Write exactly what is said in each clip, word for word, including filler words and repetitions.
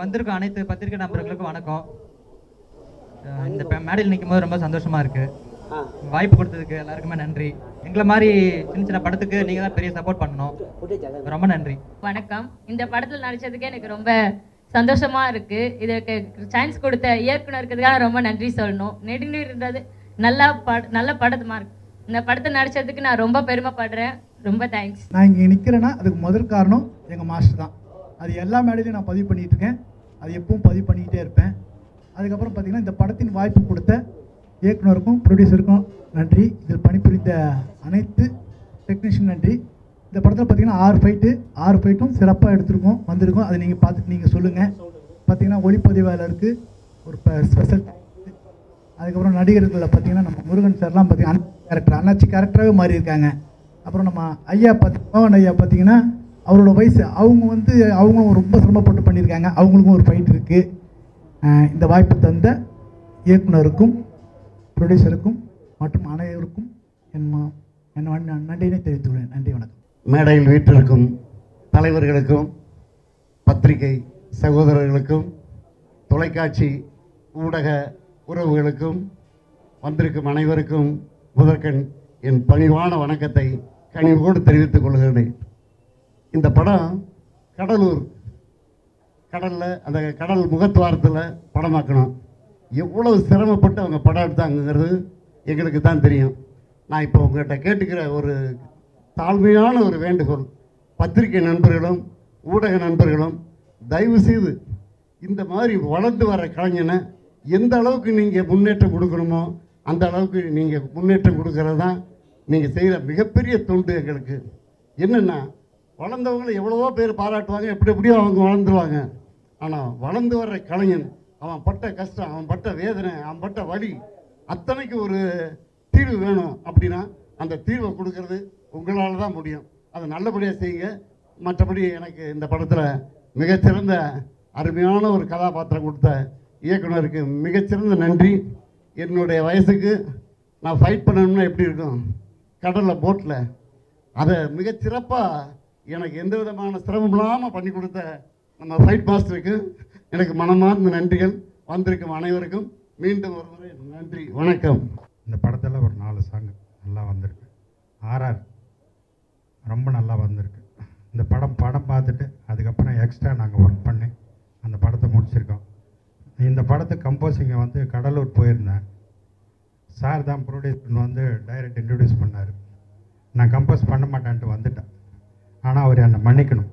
வந்திருக்கும் அனைத்து பத்திரிகை நண்பர்களுக்கும் வணக்கம். இந்த மேடையில் நிற்கும் போது ரொம்ப சந்தோஷமா இருக்கு. வாய்ப்பு கொடுத்ததுக்கு எல்லாருக்குமே நன்றி. எங்களை மாதிரி சின்ன சின்ன படத்துக்கு நீங்க தான் பெரிய சப்போர்ட் பண்ணணும். ரொம்ப நன்றி. வணக்கம். இந்த படத்தில் நடிச்சதுக்கு எனக்கு ரொம்ப சந்தோஷமா இருக்கு. இதுக்கு சான்ஸ் கொடுத்த இயக்குனருக்குதான் ரொம்ப நன்றி சொல்லணும். நெடுநீர்ன்றது நல்ல பட நல்ல படமா இருக்கு. இந்த படத்தை நடிச்சதுக்கு நான் ரொம்ப பெருமைப்படுறேன். ரொம்ப தேங்க்ஸ். நான் இங்கே நிற்கிறேன்னா அதுக்கு முதல் காரணம் எங்கள் மாஸ்டர் தான். அது எல்லா மேடையிலையும் நான் பதிவு பண்ணிகிட்டு இருக்கேன். அது எப்பவும் பதிவு பண்ணிக்கிட்டே இருப்பேன். அதுக்கப்புறம் பார்த்திங்கன்னா இந்த படத்தின் வாய்ப்பு கொடுத்த இயக்குனருக்கும் ப்ரொடியூசருக்கும் நன்றி. இதில் பணிபுரிந்த அனைத்து டெக்னீஷியன் நன்றி. இந்த படத்தில் பார்த்திங்கன்னா ஆறு ஃபைட்டு ஆறு ஃபைட்டும் சிறப்பாக எடுத்துருக்கோம் வந்திருக்கோம். அதை நீங்கள் பார்த்துட்டு நீங்கள் சொல்லுங்கள். பார்த்திங்கன்னா ஒளிப்பதிவாளருக்கு ஒரு ஸ்பெஷல். அதுக்கப்புறம் நடிகர்களில் பார்த்திங்கன்னா நம்ம முருகன் சார்லாம் பார்த்திங்கன்னா கேரக்டர் அண்ணாச்சி கேரக்டராகவே மாறி இருக்காங்க. அப்புறம் நம்ம ஐயா பார்த்தி மோகன் ஐயா பார்த்திங்கன்னா அவரோட வயசு அவங்க வந்து அவங்களும் ரொம்ப சிரமப்பட்டு பண்ணியிருக்காங்க. அவங்களுக்கும் ஒரு ஃபைட் இருக்குது. இந்த வாய்ப்பு தந்த இயக்குனருக்கும் ப்ரொடியூசருக்கும் மற்றும் அனைவருக்கும் என் என் நன்றியினை தெரிவித்துள்ளேன். நன்றி, வணக்கம். மேடையில் வீட்டிற்கும் தலைவர்களுக்கும் பத்திரிகை சகோதரர்களுக்கும் தொலைக்காட்சி ஊடக உறவுகளுக்கும் வந்திருக்கும் அனைவருக்கும் முதற்கண் என் பணிவான வணக்கத்தை கனிவோடு தெரிவித்துக் கொள்கிறேன். இந்த படம் கடலூர் கடலில் அந்த கடல் முகத்துவாரத்தில் படமாக்கணும். எவ்வளவு சிரமப்பட்டு அவங்க படம் எடுத்தாங்கிறது எங்களுக்கு தான் தெரியும். நான் இப்போ உங்கள்கிட்ட கேட்டுக்கிற ஒரு தாழ்மையான ஒரு வேண்டுகோள், பத்திரிகை நண்பர்களும் ஊடக நண்பர்களும் தயவு செய்து இந்த மாதிரி வளர்ந்து வர கலைஞனை எந்த அளவுக்கு நீங்கள் முன்னேற்றம் கொடுக்கணுமோ அந்த அளவுக்கு நீங்கள் முன்னேற்றம் கொடுக்கறது தான் நீங்கள் செய்கிற மிகப்பெரிய தொண்டு எங்களுக்கு. என்னென்னா வளர்ந்தவங்களை எவ்வளவோ பேர் பாராட்டுவாங்க, எப்படி எப்படியோ அவங்க வளர்ந்துருவாங்க. ஆனால் வளர்ந்து வர்ற கலைஞன் அவன் பட்ட கஷ்டம், அவன் பட்ட வேதனை, அவன் பட்ட வலி அத்தனைக்கு ஒரு தீர்வு வேணும். அப்படின்னா அந்த தீர்வை கொடுக்கறது உங்களால் தான் முடியும். அதை நல்லபடியாக செய்யுங்க. மற்றபடி எனக்கு இந்த படத்தில் மிகச்சிறந்த அருமையான ஒரு கதாபாத்திரம் கொடுத்த இயக்குனருக்கு மிகச்சிறந்த நன்றி. என்னுடைய வயசுக்கு நான் ஃபைட் பண்ணணும்னா எப்படி இருக்கும், கடலில் போட்டில், அதை மிகச்சிறப்பாக எனக்கு எந்த விதமான சிரமம் இல்லாமல் பண்ணி கொடுத்த நம்ம ஃபைட் மாஸ்டருக்கு எனக்கு மனமார்ந்த நன்றிகள். வந்திருக்கும் அனைவருக்கும் மீண்டும் ஒரு முறை நன்றி, வணக்கம். இந்த படத்தில் ஒரு நாலு சாங் நல்லா வந்திருக்கு. ஆர்ஆர் ரொம்ப நல்லா வந்திருக்கு. இந்த படம் படம் பார்த்துட்டு அதுக்கப்புறம் எக்ஸ்ட்ரா நாங்கள் ஒர்க் பண்ணி அந்த படத்தை முடிச்சிருக்கோம். இந்த படத்தை கம்போசிங்கை வந்து கடலூர் போயிருந்தேன். சார் தான் ப்ரொடியூசர் வந்து டைரக்ட் இன்ட்ரடியூஸ் பண்ணார். நான் கம்போஸ் பண்ண மாட்டேன்ட்டு வந்துட்டேன். ஆனால் அவர் என்னை மன்னிக்கணும்.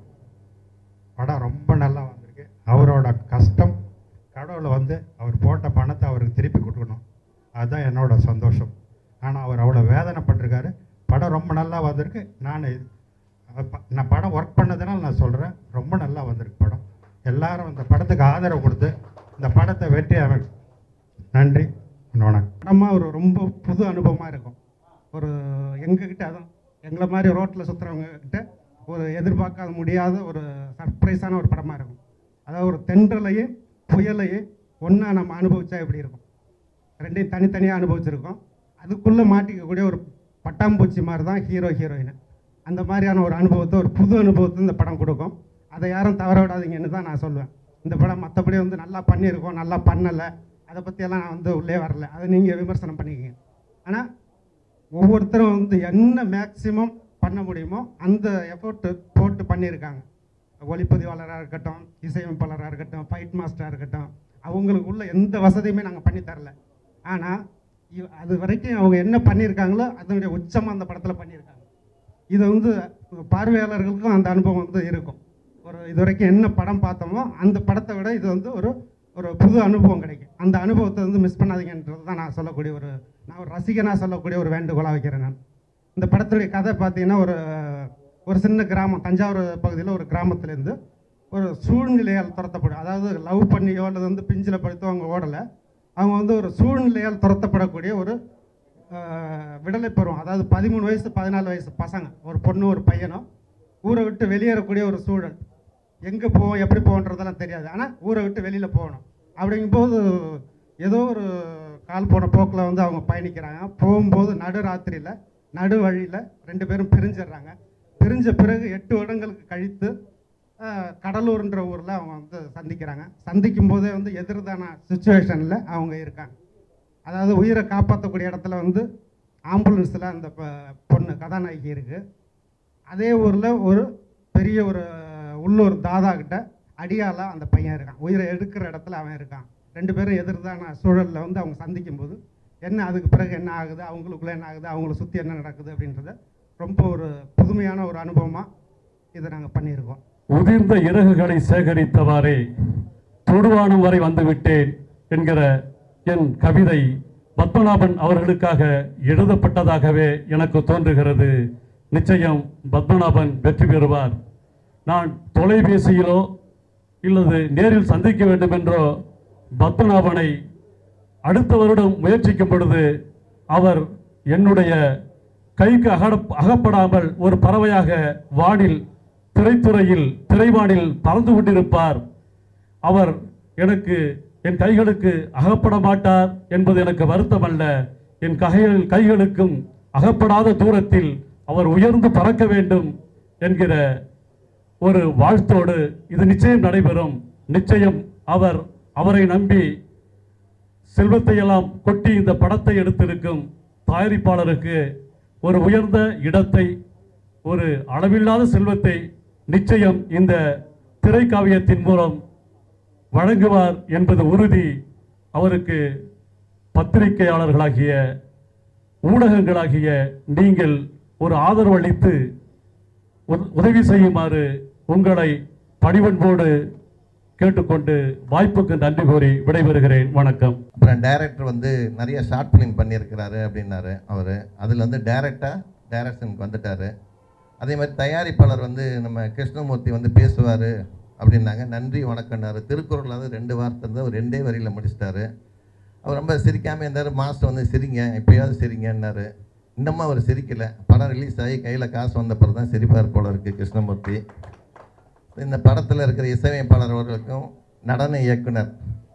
படம் ரொம்ப நல்லா வந்திருக்கு. அவரோட கஷ்டம் கடவுளை வந்து அவர் போட்ட பணத்தை அவருக்கு திருப்பி கொடுக்கணும், அதுதான் என்னோட சந்தோஷம். ஆனால் அவர் அவ்வளோ வேதனைப்பட்டிருக்காரு. படம் ரொம்ப நல்லா வந்திருக்கு. நான் நான் படம் ஒர்க் பண்ணதுனால நான் சொல்கிறேன், ரொம்ப நல்லா வந்திருக்கு படம். எல்லாரும் இந்த படத்துக்கு ஆதரவு கொடுத்து இந்த படத்தை வெற்றி அமைக்கும். நன்றி, வணக்கம். படமாக ஒரு ரொம்ப புது அனுபவமாக இருக்கும். ஒரு எங்ககிட்ட அதான் எங்களை மாதிரி ரோட்டில் சுற்றுறவங்க கிட்ட ஒரு எதிர்பார்க்காத முடியாத ஒரு சர்ப்ரைஸான ஒரு படமாக இருக்கும். அதாவது ஒரு தென்றலையே புயலையே ஒன்றா நம்ம அனுபவிச்சா எப்படி இருக்கும், ரெண்டையும் தனித்தனியாக அனுபவிச்சிருக்கோம். அதுக்குள்ளே மாட்டிக்கக்கூடிய ஒரு பட்டாம்பூச்சி மாதிரி தான் ஹீரோ ஹீரோயின். அந்த மாதிரியான ஒரு அனுபவத்தை, ஒரு புது அனுபவத்தை இந்த படம் கொடுக்கும். அதை யாரும் தவற விடாதீங்கன்னு தான் நான் சொல்லுவேன். இந்த படம் மற்றபடி வந்து நல்லா பண்ணியிருக்கோம், நல்லா பண்ணலை, அதை பற்றியெல்லாம் நான் வந்து உள்ளே வரல, அதை நீங்கள் விமர்சனம் பண்ணிக்கிங்க. ஆனால் ஒவ்வொருத்தரும் வந்து என்ன மேக்சிமம் பண்ண முடியுமோ அந்த எஃபோர்ட்டு போட்டு பண்ணியிருக்காங்க. ஒளிப்பதிவாளராக இருக்கட்டும், இசையமைப்பாளராக இருக்கட்டும், ஃபைட் மாஸ்டராக இருக்கட்டும், அவங்களுக்கு உள்ள எந்த வசதியுமே நாங்கள் பண்ணித்தரல. ஆனால் அது வரைக்கும் அவங்க என்ன பண்ணியிருக்காங்களோ அதனுடைய உச்சமாக அந்த படத்தில் பண்ணியிருக்காங்க. இதை வந்து பார்வையாளர்களுக்கும் அந்த அனுபவம் வந்து இருக்கும். ஒரு இது வரைக்கும் என்ன படம் பார்த்தோமோ அந்த படத்தை விட இது வந்து ஒரு ஒரு புது அனுபவம் கிடைக்கும். அந்த அனுபவத்தை வந்து மிஸ் பண்ணாதீங்கன்றது தான் நான் சொல்லக்கூடிய ஒரு நான் ஒரு ரசிகனாக சொல்லக்கூடிய ஒரு வேண்டுகோளாக வைக்கிறேன். நான் இந்த படத்துடைய கதை பார்த்தீங்கன்னா ஒரு ஒரு சின்ன கிராமம், தஞ்சாவூர் பகுதியில் ஒரு கிராமத்துலேருந்து ஒரு சூழ்நிலையால் துரத்தப்படும், அதாவது லவ் பண்ணியோ அல்லது வந்து பிஞ்சில் படுத்தோ அவங்க ஓடலை, அவங்க வந்து ஒரு சூழ்நிலையால் துரத்தப்படக்கூடிய ஒரு விடலை பருவம். அதாவது பதிமூணு வயசு பதினாலு வயசு பசங்க, ஒரு பொண்ணு ஒரு பையனும் ஊரை விட்டு வெளியேறக்கூடிய ஒரு சூழல். எங்கே போவோம் எப்படி போகன்றதெல்லாம் தெரியாது, ஆனால் ஊரை விட்டு வெளியில் போகணும். அப்படிங்கும்போது ஏதோ ஒரு கால் போன போக்கில் வந்து அவங்க பயணிக்கிறாங்க. போகும்போது நடு ராத்திரியில் நடு வழியில் ரெண்டு பேரும் பிரிஞ்சிடுறாங்க. பிரிஞ்ச பிறகு எட்டு வருடங்களுக்கு கழித்து கடலூர்ன்ற ஊரில் அவங்க வந்து சந்திக்கிறாங்க. சந்திக்கும் போதே வந்து எதிர்தான சுச்சுவேஷனில் அவங்க இருக்காங்க. அதாவது உயிரை காப்பாற்றக்கூடிய இடத்துல வந்து ஆம்புலன்ஸில் அந்த பொண்ணு கதாநாயகி இருக்குது. அதே ஊரில் ஒரு பெரிய ஒரு உள்ளூர் தாதா கிட்ட அடியால் அந்த பையன் இருக்கான். உயிரை எடுக்கிற இடத்துல அவன் இருக்கான். ரெண்டு பேரும் எதிர்தான சூழலில் வந்து அவங்க சந்திக்கும் போது என்ன அதுக்கு பிறகு என்ன ஆகுது, அவங்களுக்குள்ளே என்ன ஆகுது, அவங்கள சுற்றி என்ன நடக்குது அப்படின்றத ரொம்ப ஒரு புதுமையான ஒரு அனுபவமாக இதை நாங்கள் பண்ணியிருக்கோம். உதிர்ந்த இறகுகளை சேகரித்தவாறே தொடுவானம் வரை வந்துவிட்டேன் என்கிற என் கவிதை பத்மநாபன் அவர்களுக்காக எழுதப்பட்டதாகவே எனக்கு தோன்றுகிறது. நிச்சயம் பத்மநாபன் வெற்றி பெறுவார். நான் தொலைபேசியிலோ இல்லது நேரில் சந்திக்க வேண்டும் என்றோ பத்மநாபனை அடுத்த வருடம் முயற்சிக்கும் பொழுது அவர் என்னுடைய கைக்கு அகட அகப்படாமல் ஒரு பறவையாக வானில் திரைத்துறையில் திரைவானில் பறந்து கொண்டிருப்பார். அவர் எனக்கு என் கைகளுக்கு அகப்பட மாட்டார் என்பது எனக்கு வருத்தம் அல்ல. என் கைகள் கைகளுக்கும் அகப்படாத தூரத்தில் அவர் உயர்ந்து பறக்க வேண்டும் என்கிற ஒரு வாழ்த்தோடு இது நிச்சயம் நடைபெறும். நிச்சயம் அவர் அவரை நம்பி செல்வத்தை எல்லாம் கொட்டி இந்த படத்தை எடுத்திருக்கும் தயாரிப்பாளருக்கு ஒரு உயர்ந்த இடத்தை, ஒரு அளவில்லாத செல்வத்தை நிச்சயம் இந்த திரைக்காவியத்தின் மூலம் வழங்குவார் என்பது உறுதி. அவருக்கு பத்திரிகையாளர்களாகிய ஊடகங்களாகிய நீங்கள் ஒரு ஆதரவு அளித்து உதவி செய்யுமாறு உங்களை பணிவன்போடு கேட்டுக்கொண்டு வாய்ப்புக்கு நன்றி கூறி விடைபெறுகிறேன். வணக்கம். அப்புறம் டைரக்டர் வந்து நிறைய ஷார்ட் ஃபிலிம் பண்ணியிருக்கிறாரு அப்படின்னாரு அவர். அதில் வந்து டைரக்டாக டைரக்ஷனுக்கு வந்துட்டார். அதே மாதிரி தயாரிப்பாளர் வந்து நம்ம கிருஷ்ணமூர்த்தி வந்து பேசுவார் அப்படின்னாங்க. நன்றி வணக்கம்னாரு. திருக்குறளாவது ரெண்டு வார்த்தை இருந்தால் அவர் ரெண்டே வரியில் முடிச்சிட்டாரு. அவர் ரொம்ப சிரிக்காமல் இருந்தார். மாஸ்டர் வந்து சிரிங்க, எப்போயாவது சிரிங்கன்னாரு. இன்னமும் அவர் சிரிக்கலை. படம் ரிலீஸ் ஆகி கையில் காசு வந்த பிறகு தான் சிரிப்பார் போல இருக்குது கிருஷ்ணமூர்த்தி. இந்த படத்தில் இருக்கிற இசையமைப்பாளர் அவர்களுக்கும் நடன இயக்குனர்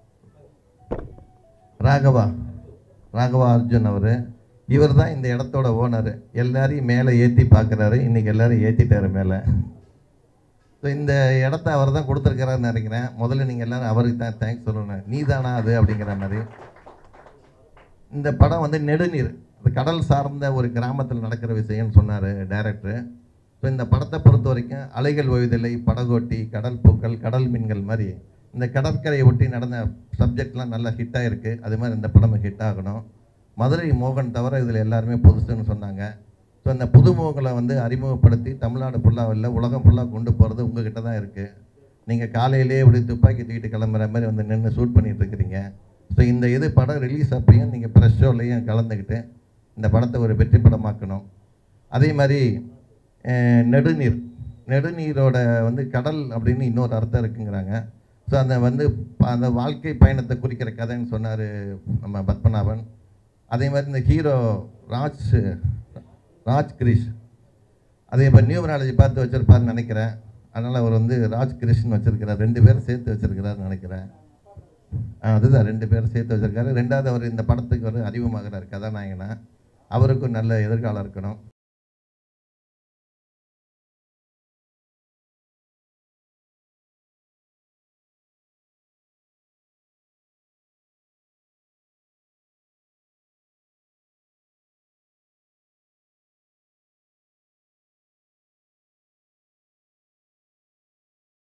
ராகவா ராகவா அர்ஜுன் அவர் இவர் தான் இந்த இடத்தோட ஓனர். எல்லாரையும் மேலே ஏற்றி பார்க்குறாரு. இன்றைக்கி எல்லோரும் ஏற்றிட்டாரு மேலே. ஸோ இந்த இடத்த அவர் தான் கொடுத்துருக்கிறாருன்னு நினைக்கிறேன். முதல்ல நீங்கள் எல்லோரும் அவருக்கு தான் தேங்க்ஸ் சொல்லணும். நீ தானா அது அப்படிங்கிற மாதிரி. இந்த படம் வந்து நெடுநீர், அது கடல் சார்ந்த ஒரு கிராமத்தில் நடக்கிற விஷயம்னு சொன்னார் டைரக்டரு. ஸோ இந்த படத்தை பொறுத்த வரைக்கும் அலைகள் ஓய்தலை, படகோட்டி, கடல் பூக்கள், கடல் மீன்கள் மாதிரி இந்த கடற்கரையை ஒட்டி நடந்த சப்ஜெக்ட்லாம் நல்லா ஹிட்டாக இருக்குது. அது மாதிரி இந்த படம் ஹிட் ஆகணும். மதுரை மோகன் தவிர இதில் எல்லாருமே புதுசுன்னு சொன்னாங்க. ஸோ இந்த புதுமுகங்களை வந்து அறிமுகப்படுத்தி தமிழ்நாடு ஃபுல்லாக இல்லை உலகம் ஃபுல்லாக கொண்டு போகிறது உங்ககிட்ட தான் இருக்குது. நீங்கள் காலையிலே இப்படி துப்பாக்கி தூக்கிட்டு கிளம்புற மாதிரி வந்து நின்று ஷூட் பண்ணிகிட்டு இருக்கிறீங்க. ஸோ இந்த இது படம் ரிலீஸ் அப்பையும் நீங்கள் ப்ரெஷ் ஷோலையும் கலந்துக்கிட்டு இந்த படத்தை ஒரு வெற்றி படமாக்கணும். அதே மாதிரி நெடுநீர் நெடுநீரோட வந்து கடல் அப்படின்னு இன்னொரு அர்த்தம் இருக்குங்கிறாங்க. ஸோ அந்த வந்து அந்த வாழ்க்கை பயணத்தை குறிக்கிற கதைன்னு சொன்னார் நம்ம பத்மநாபன். அதே மாதிரி இந்த ஹீரோ ராஜ் ராஜ் கிரிஷ் அதே மாதிரி நியூமராலஜி பார்த்து வச்சுருப்பாருன்னு நினைக்கிறேன். அதனால் அவர் வந்து ராஜ் கிரிஷ்னு வச்சுருக்கிறார். ரெண்டு பேரும் சேர்த்து வச்சுருக்கிறாருன்னு நினைக்கிறேன். அதுதான் ரெண்டு பேரும் சேர்த்து வச்சுருக்காரு. ரெண்டாவது அவர் இந்த படத்துக்கு ஒரு அறிமுகமாகிறார் கதாநாயகனா. அவருக்கும் நல்ல எதிர்காலம் இருக்கணும்.